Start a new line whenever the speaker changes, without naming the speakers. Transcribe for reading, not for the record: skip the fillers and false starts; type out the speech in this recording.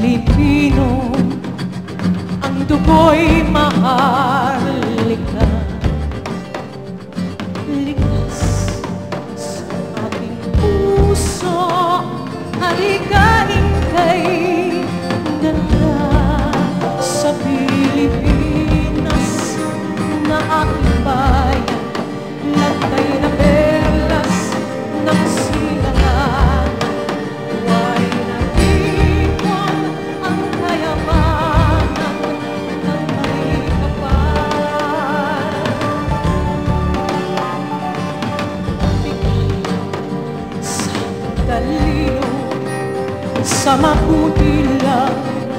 Pilipino, ang dugo'y maharlika. Likas sa aking puso, haligain kay ganda sa Pilipinas na aking bayan. Lantay na perlas ng silangan, huwag nag-ipon ang kayamanan ng may kapal. Bigay sa talino, sa mabuti lang